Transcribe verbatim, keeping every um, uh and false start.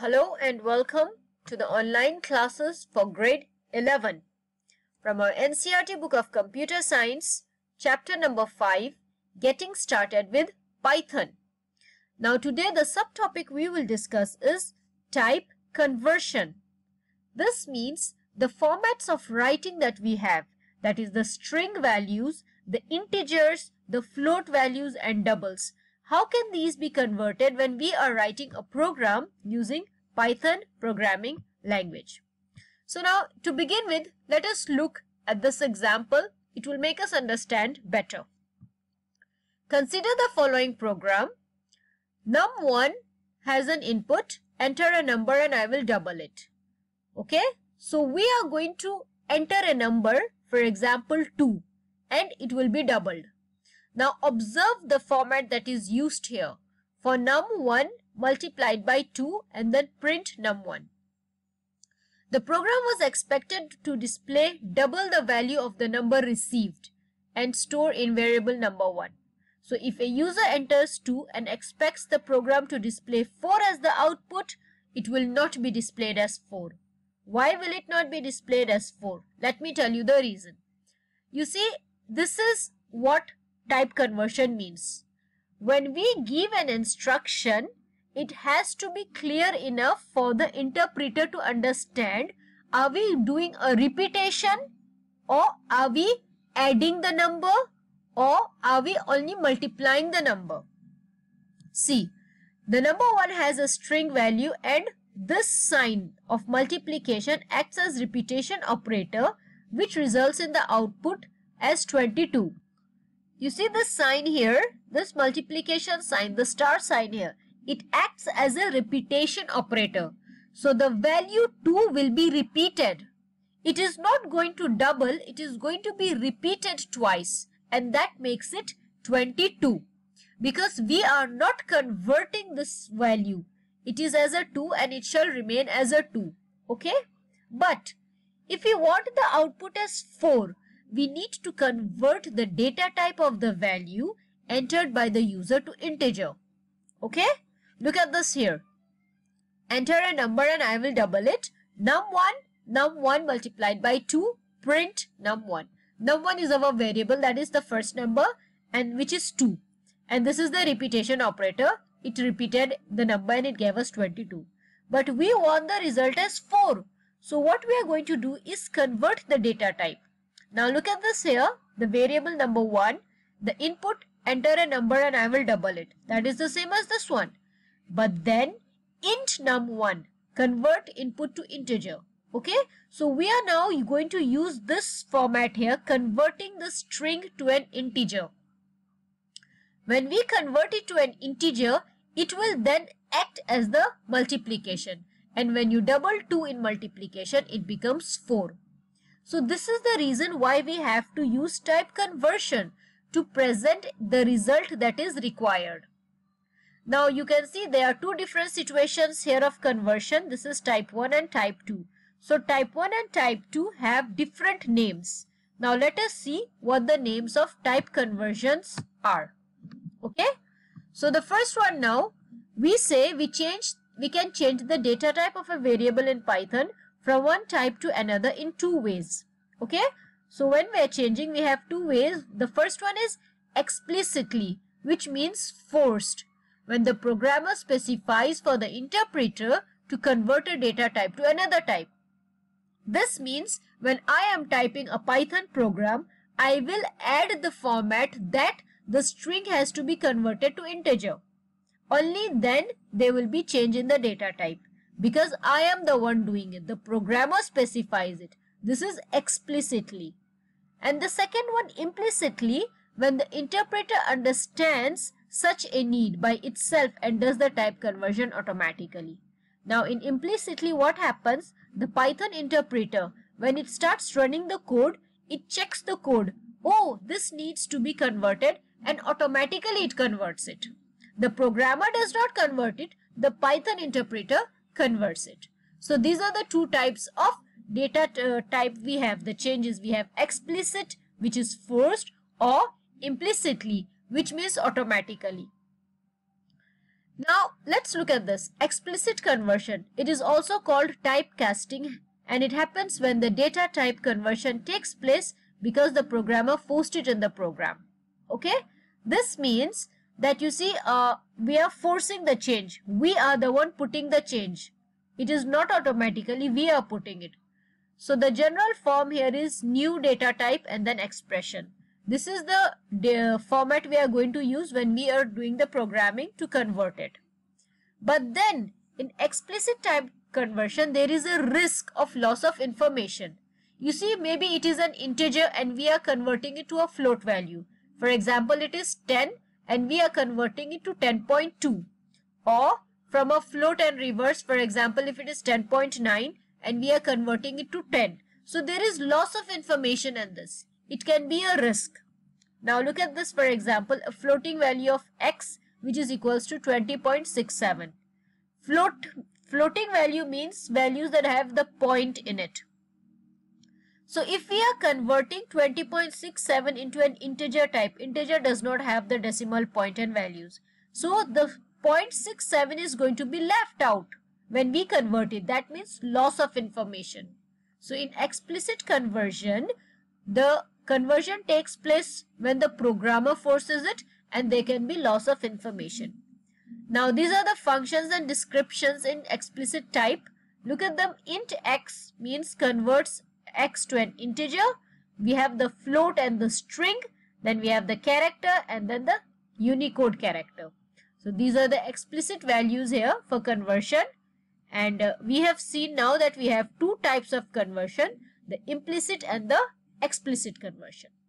Hello and welcome to the online classes for grade eleven from our N C E R T book of Computer Science, chapter number five, Getting Started with Python. Now today the subtopic we will discuss is type conversion. This means the formats of writing that we have, that is the string values, the integers, the float values and doubles. How can these be converted when we are writing a program using Python programming language? So now to begin with, let us look at this example. It will make us understand better. Consider the following program. num one has an input, enter a number and I will double it. Okay, so we are going to enter a number, for example two, and it will be doubled. Now observe the format that is used here. For num one multiplied by two and then print num one. The program was expected to display double the value of the number received and store in variable number one. So if a user enters two and expects the program to display four as the output, it will not be displayed as four. Why will it not be displayed as four? Let me tell you the reason. You see, this is what type conversion means. When we give an instruction, it has to be clear enough for the interpreter to understand, are we doing a repetition or are we adding the number or are we only multiplying the number? See, the number one has a string value and this sign of multiplication acts as repetition operator, which results in the output as twenty-two. You see this sign here, this multiplication sign, the star sign here, it acts as a repetition operator. So the value two will be repeated. It is not going to double, it is going to be repeated twice, and that makes it twenty-two. Because we are not converting this value. It is as a two and it shall remain as a two. Okay? But if we want the output as four, we need to convert the data type of the value entered by the user to integer. Okay? Look at this here. Enter a number and I will double it. num one, num one multiplied by two, print num one. num one is our variable, that is the first number, and which is two. And this is the repetition operator. It repeated the number and it gave us twenty-two. But we want the result as four. So what we are going to do is convert the data type. Now look at this here, the variable number one, the input, enter a number and I will double it. That is the same as this one. But then int num one, convert input to integer. Okay, so we are now going to use this format here, converting the string to an integer. When we convert it to an integer, it will then act as the multiplication. And when you double two in multiplication, it becomes four. So this is the reason why we have to use type conversion to present the result that is required. Now you can see there are two different situations here of conversion. This is type one and type two. So type one and type two have different names. Now let us see what the names of type conversions are. Okay. So the first one, now we say we change, we can change the data type of a variable in Python from one type to another in two ways. Okay, so when we are changing, we have two ways. The first one is explicitly, which means forced, when the programmer specifies for the interpreter to convert a data type to another type. This means when I am typing a Python program, I will add the format that the string has to be converted to integer. Only then there will be change in the data type. Because I am the one doing it. The programmer specifies it. This is explicitly. And the second one, implicitly, when the interpreter understands such a need by itself and does the type conversion automatically. Now in implicitly, what happens? The Python interpreter, when it starts running the code, it checks the code. Oh, this needs to be converted, and automatically it converts it. The programmer does not convert it. The Python interpreter converts it. So these are the two types of data uh, type we have. The changes we have: explicit, which is forced, or implicitly, which means automatically. Now let's look at this. Explicit conversion. It is also called typecasting, and it happens when the data type conversion takes place because the programmer forced it in the program. Okay? This means that you see uh, we are forcing the change. We are the one putting the change. It is not automatically we are putting it. So the general form here is new data type and then expression. This is the, the format we are going to use when we are doing the programming to convert it. But then in explicit type conversion, there is a risk of loss of information. You see, maybe it is an integer and we are converting it to a float value. For example, it is ten and we are converting it to ten point two. Or from a float and reverse, for example, if it is ten point nine and we are converting it to ten. So there is loss of information in this. It can be a risk. Now look at this, for example, a floating value of x which is equals to twenty point six seven. Float, floating value means values that have the point in it. So if we are converting twenty point six seven into an integer type, integer does not have the decimal point and values. So the zero point six seven is going to be left out when we convert it. That means loss of information. So in explicit conversion, the conversion takes place when the programmer forces it and there can be loss of information. Now these are the functions and descriptions in explicit type. Look at them. Int x means converts x to an integer. We have the float and the string. Then we have the character and then the Unicode character. So these are the explicit values here for conversion. And uh, we have seen now that we have two types of conversion, the implicit and the explicit conversion.